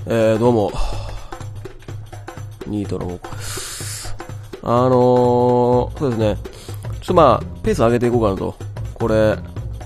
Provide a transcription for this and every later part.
どうも。ニートの僕です。そうですね。ちょっとまあ、ペース上げていこうかなと。これ、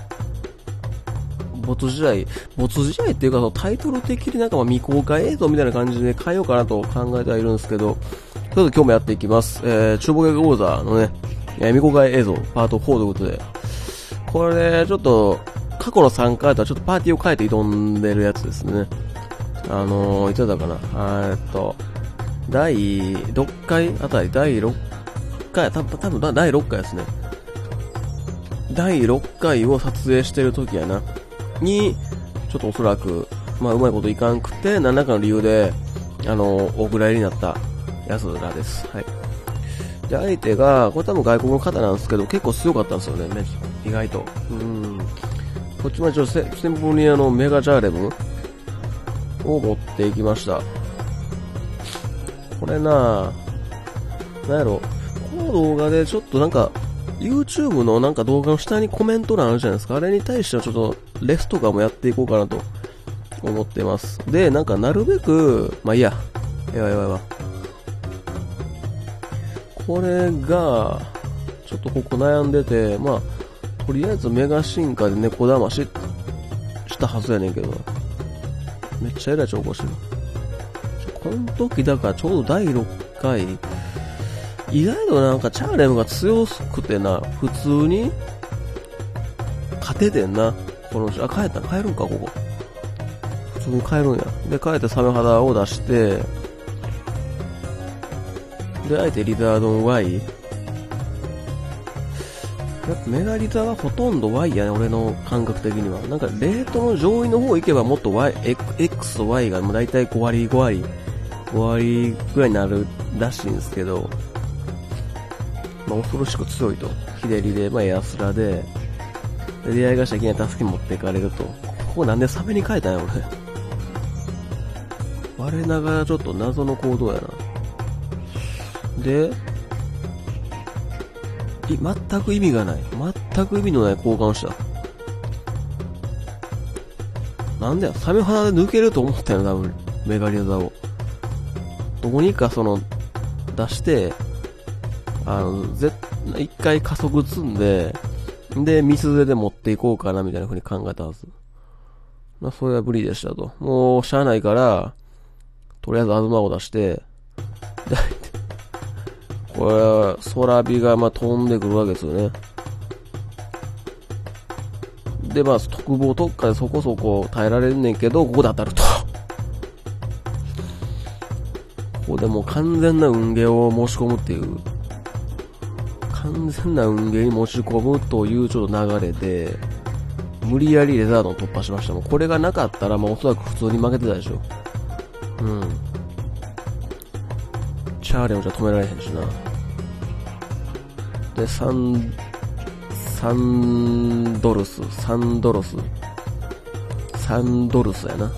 没試合っていうか、タイトル的になんかまあ未公開映像みたいな感じで変えようかなと考えてはいるんですけど、ちょっと今日もやっていきます。中ボケ王座のね、未公開映像、パート4ということで、これ、ちょっと、過去の3回とはちょっとパーティーを変えて挑んでるやつですね。いつだったかな第6回あたり、第6回、多分第6回ですね。第6回を撮影してる時やな。に、ちょっとおそらく、まあ、うまいこといかんくて、何らかの理由で、お蔵入りになったやつらです。はい。で、相手が、これ多分外国の方なんですけど、結構強かったんですよね、意外と。こっちまでちょっとシンプルにメガチャーレムを持っていきました。これなんやろ、この動画でちょっとなんか、YouTube のなんか動画の下にコメント欄あるじゃないですか。あれに対してはちょっとレスとかもやっていこうかなと思ってます。で、なんかなるべく、まあいいや。やばい。これが、ちょっとここ悩んでて、まあ、とりあえずメガ進化で猫騙ししたはずやねんけど、めっちゃ偉い調子してる。この時だからちょうど第6回、意外となんかチャーレムが強くてな、普通に勝ててんな。この人、帰るんか、ここ。普通に帰るんや。で、帰ってサメ肌を出して、で、あえてリザードン Y。やっぱメガリザはほとんど Y やね、俺の感覚的には。なんか、レートの上位の方行けばもっと X と Y がもう大体5割ぐらいになるらしいんですけど、まあ、恐ろしく強いと。左で、まあ、エアスラで、出会い頭には助け持っていかれると。ここなんでサメに変えたんや、俺。我ながらちょっと謎の行動やな。で、全く意味がない。全く意味のない交換をした。なんだよ、サメ肌で抜けると思ったよ、多分。メガリザを。どうにか出して、一回加速積んで、で、ミスで持っていこうかな、みたいな風に考えたはず。まあ、それは無理でしたと。もう、しゃあないから、とりあえずアズマを出して、これは、空火が、まあ、飛んでくるわけですよね。で、まあ、特防特化でそこそこ耐えられんねんけど、ここで当たると。ここでもう完全な運ゲーを申し込むっていう。完全な運ゲーに持ち込むというちょっと流れで、無理やりレザードン突破しました。もうこれがなかったら、まあおそらく普通に負けてたでしょ。チャーレもじゃ止められへんしな。で、サンドルスやな。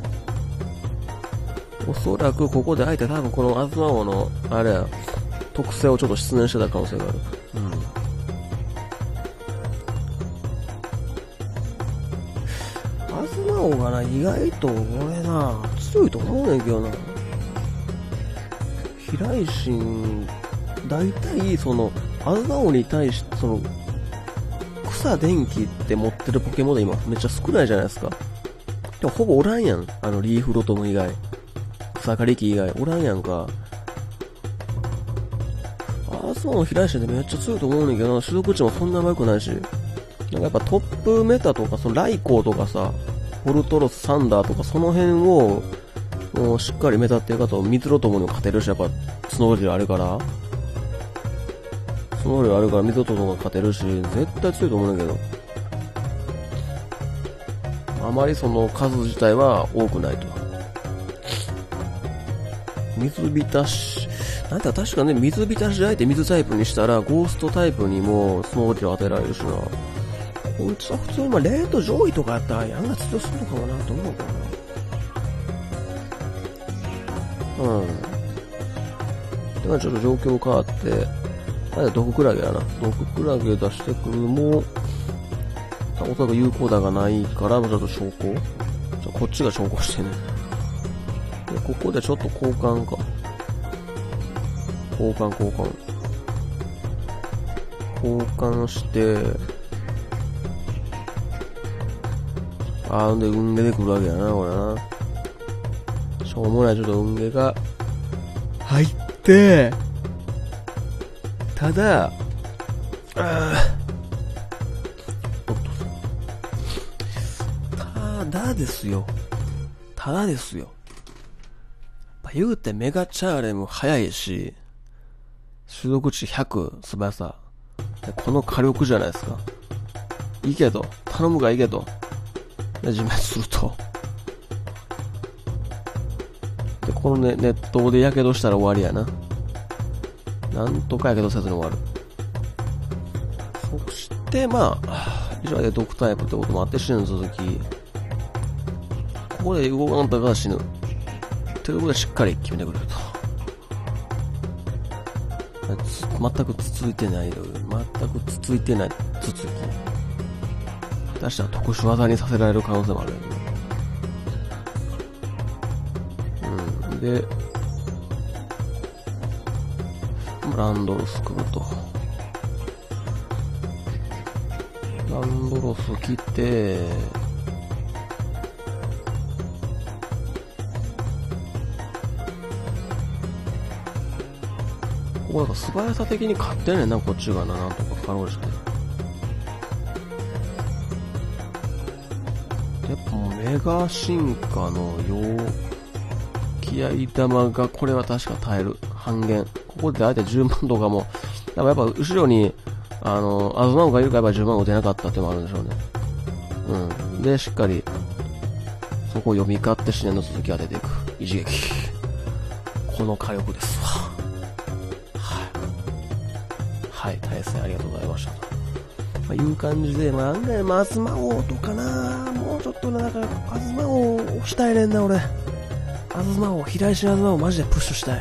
おそらくここで相手多分このアズマ王の、あれや、特性をちょっと失念してた可能性がある。アズマ王がな、意外と俺な、強いと思うねんけどな。飛来神、大体アズマ王に対して、草電気って持ってるポケモンで今めっちゃ少ないじゃないですか。でもほぼおらんやん。リーフロトム以外。草刈り機以外。おらんやんか。アズマの飛来神でめっちゃ強いと思うねんけどな、種族値もそんな良くないし。なんかやっぱトップメタとか、ライコーとかさ、フォルトロス、サンダーとかその辺を、もうしっかりメタってるかと、ミツロトムにも勝てるし、やっぱ、角量あるから。その量あるからミツロトムが勝てるし、絶対強いと思うんだけど。あまり数自体は多くないと。水浸し、なんだ確かね、水浸しであえて水タイプにしたら、ゴーストタイプにもスノーキを当てられるしな。こいつは普通にレート上位とかやったら、やんが強するのかもなと思うかな。で、まあちょっと状況変わって、毒クラゲやな。毒クラゲ出してくるも、おそらく有効打がないから、ちょっと証拠。こっちが証拠してね。 で、ここでちょっと交換か。交換して、で、運ゲで来るわけやな、これな。しょうもないちょっと運ゲが入って、ただ、ただですよ。言うてメガチャーレも早いし、種族値100素早さ。この火力じゃないですか。いいけど、頼むがいいけど、自滅すると。で、このね、熱湯で火傷したら終わりやな。なんとか火傷せずに終わる。そして、まあ、以上で毒タイプってこともあって死ぬ続き。ここで動かんとが死ぬ。ということでしっかり決めてくれると。全くつついてない続き。出したら特殊技にさせられる可能性もあるよね。で、ランドロス来ると。ランドロス来て、ここなんか素早さ的に勝ってんねんな、こっちがな、なんとかかろうじて。やっぱもうメガ進化の気合玉が、これは確か耐える。半減。ここで大体10万とかも、やっぱ後ろに、アズマンがいるからやっぱ10万打てなかったってのもあるんでしょうね。で、しっかり、そこを読み勝って試練の続きが出ていく。一撃。この火力ですわ。はい、対戦ありがとうございましたと。いう感じで、案外、アズマ王とかな、もうちょっとなんか、アズマ王押したいねんな、俺。アズマ王、平石アズマ王マジでプッシュしたい。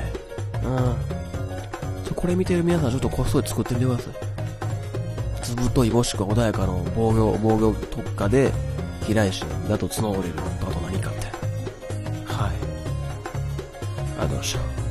これ見てる皆さん、ちょっとこっそり作ってみてください。ずぶといもしくは穏やかの防御特化で、平石だと角折れる、あと何かって。はい。ありがとうございました。